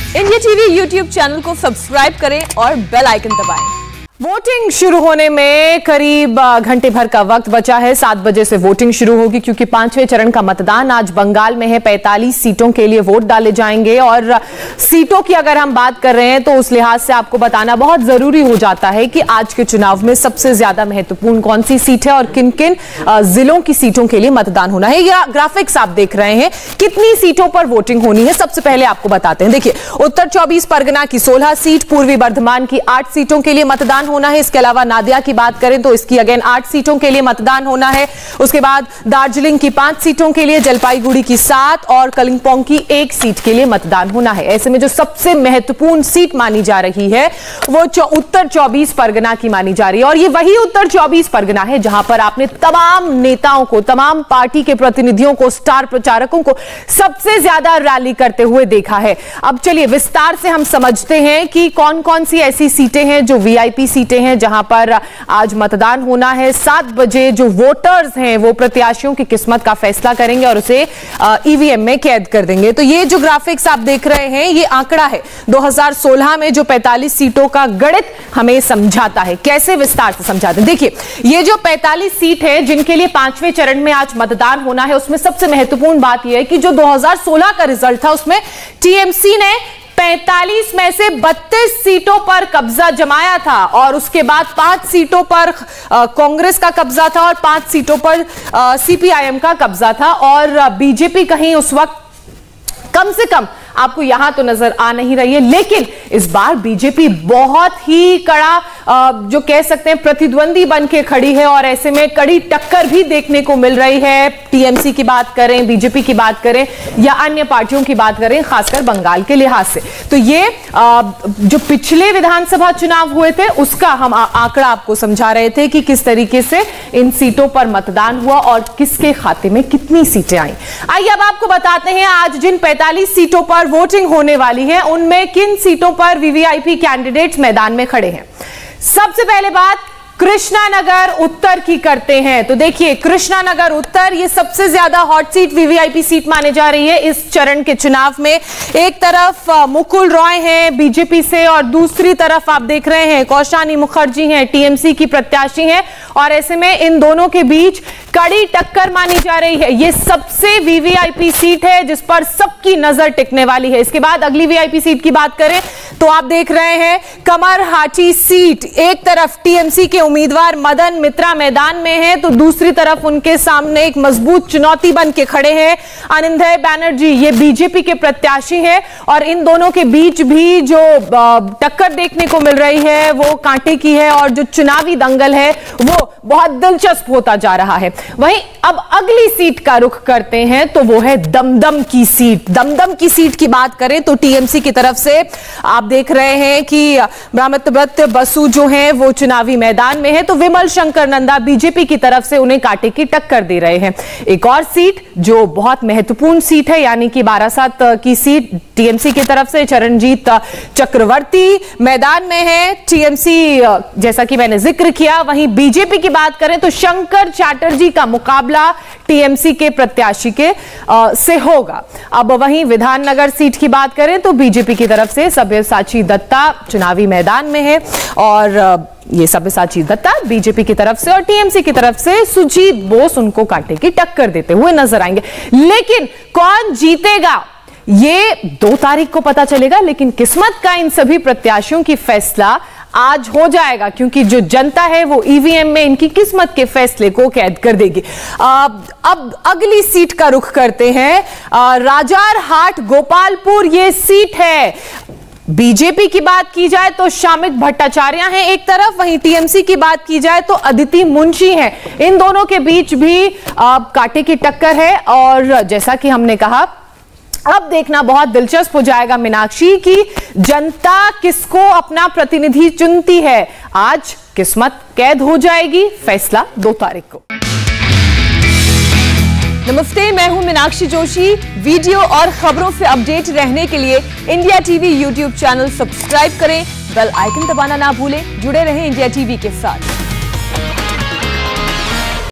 India TV YouTube channel को subscribe करें और बेल आइकन दबाएं। वोटिंग शुरू होने में करीब घंटे भर का वक्त बचा है। 7 बजे से वोटिंग शुरू होगी क्योंकि 5वें चरण का मतदान आज बंगाल में है। 45 सीटों के लिए वोट डाले जाएंगे और सीटों की अगर हम बात कर रहे हैं तो उस लिहाज से आपको बताना बहुत जरूरी हो जाता है कि आज के चुनाव में सबसे ज्यादा महत्वपूर्ण कौन सी सीट है और किन किन जिलों की सीटों के लिए मतदान होना है। यह ग्राफिक्स आप देख रहे हैं, कितनी सीटों पर वोटिंग होनी है सबसे पहले आपको बताते हैं। देखिए, उत्तर 24 परगना की 16 सीट, पूर्वी बर्धमान की 8 सीटों के लिए मतदान होना है। इसके अलावा नादिया की बात करें तो इसकी अगेन 8 सीटों के लिए मतदान होना है। उसके बाद दार्जिलिंग की 5 सीटों के लिए, जलपाईगुड़ी की 7 और कलिंपोंग की 1 सीट के लिए मतदान होना है। ऐसे में जो सबसे महत्वपूर्ण सीट मानी जा रही है वो उत्तर 24 परगना की मानी जा रही है और ये वही उत्तर 24 परगना है जहां पर आपने तमाम नेताओं को, तमाम पार्टी के प्रतिनिधियों को, स्टार प्रचारकों को सबसे ज्यादा रैली करते हुए देखा है। अब चलिए विस्तार से हम समझते हैं कि कौन कौन सी ऐसी सीटें हैं जो वीआईपी सीटें हैं जहां पर आज मतदान होना है। 7 बजे जो वोटर्स हैं वो प्रत्याशियों की किस्मत का फैसला करेंगे और उसे ईवीएम में कैद कर देंगे। तो ये जो ग्राफिक्स आप देख रहे हैं ये आंकड़ा है 2016 में जो 45 सीटों का गणित हमें समझाता है। कैसे विस्तार से समझाते हैं, देखिए ये जो 45 सीट है जिनके लिए 5वें चरण में आज मतदान होना है, उसमें सबसे महत्वपूर्ण बात यह है कि जो 2016 का रिजल्ट था उसमें टीएमसी ने 45 में से 32 सीटों पर कब्जा जमाया था और उसके बाद 5 सीटों पर कांग्रेस का कब्जा था और 5 सीटों पर सीपीआईएम का कब्जा था और बीजेपी कहीं उस वक्त कम से कम आपको यहां तो नजर आ नहीं रही है। लेकिन इस बार बीजेपी बहुत ही कड़ा जो कह सकते हैं प्रतिद्वंदी बन के खड़ी है और ऐसे में कड़ी टक्कर भी देखने को मिल रही है। टीएमसी की बात करें, बीजेपी की बात करें या अन्य पार्टियों की बात करें, खासकर बंगाल के लिहाज से। तो ये जो पिछले विधानसभा चुनाव हुए थे उसका हम आंकड़ा आपको समझा रहे थे कि किस तरीके से इन सीटों पर मतदान हुआ और किसके खाते में कितनी सीटें आई। आइए अब आपको बताते हैं आज जिन 45 सीटों पर वोटिंग होने वाली है उनमें किन सीटों पर वीवीआईपी कैंडिडेट्स मैदान में खड़े हैं। सबसे पहले बात कृष्णानगर उत्तर की करते हैं। तो देखिए कृष्णानगर उत्तर ये सबसे ज्यादा हॉट सीट, वीवीआईपी सीट माने जा रही है इस चरण के चुनाव में। एक तरफ मुकुल रॉय हैं बीजेपी से और दूसरी तरफ आप देख रहे हैं कौशानी मुखर्जी हैं, टीएमसी की प्रत्याशी हैं और ऐसे में इन दोनों के बीच कड़ी टक्कर मानी जा रही है। ये सबसे वीवीआईपी सीट है जिस पर सबकी नजर टिकने वाली है। इसके बाद अगली वीआईपी सीट की बात करें तो आप देख रहे हैं कमरहाटी सीट। एक तरफ टीएमसी के उम्मीदवार मदन मित्रा मैदान में है तो दूसरी तरफ उनके सामने एक मजबूत चुनौती बन के खड़े हैं अनिंदय बैनर्जी, ये बीजेपी के प्रत्याशी हैं और इन दोनों के बीच भी जो टक्कर देखने को मिल रही है वो कांटे की है और जो चुनावी दंगल है वो बहुत दिलचस्प होता जा रहा है। वहीं अब अगली सीट का रुख करते हैं तो वो है दमदम की सीट। दमदम की सीट की बात करें तो टीएमसी की तरफ से आप देख रहे हैं कि ब्रह्मदत्त बसु जो हैं वो चुनावी मैदान में है तो विमल शंकर नंदा बीजेपी की तरफ से उन्हें कांटे की टक्कर दे रहे हैं। एक और सीट जो बहुत महत्वपूर्ण सीट है यानी कि बारासात की सीट टीएमसी की तरफ से चरणजीत चक्रवर्ती मैदान में है। टीएमसी जैसा कि मैंने जिक्र किया, वहीं बीजेपी की बात करें तो शंकर चैटर्जी का मुकाबला टीएमसी के प्रत्याशी के से होगा। अब वहीं विधाननगर सीट की बात करें तो बीजेपी की तरफ से सब्यसाची दत्ता चुनावी मैदान में है और ये सब्यसाची दत्ता बीजेपी की तरफ से और टीएमसी की तरफ से सुजीत बोस उनको कांटे की टक्कर देते हुए नजर आएंगे। लेकिन कौन जीतेगा ये 2 तारीख को पता चलेगा, लेकिन किस्मत का इन सभी प्रत्याशियों की फैसला आज हो जाएगा क्योंकि जो जनता है वो ईवीएम में इनकी किस्मत के फैसले को कैद कर देगी। अब अगली सीट का रुख करते हैं। राजारहाट गोपालपुर ये सीट है। बीजेपी की बात की जाए तो शामिक भट्टाचार्य हैं एक तरफ, वहीं टीएमसी की बात की जाए तो अदिति मुंशी हैं। इन दोनों के बीच भी कांटे की टक्कर है और जैसा कि हमने कहा अब देखना बहुत दिलचस्प हो जाएगा मीनाक्षी की जनता किसको अपना प्रतिनिधि चुनती है। आज किस्मत कैद हो जाएगी, फैसला 2 तारीख को। नमस्ते, मैं हूं मीनाक्षी जोशी। वीडियो और खबरों से अपडेट रहने के लिए India TV YouTube channel subscribe करें, बेल आइकन दबाना ना भूलें। जुड़े रहें इंडिया टीवी के साथ।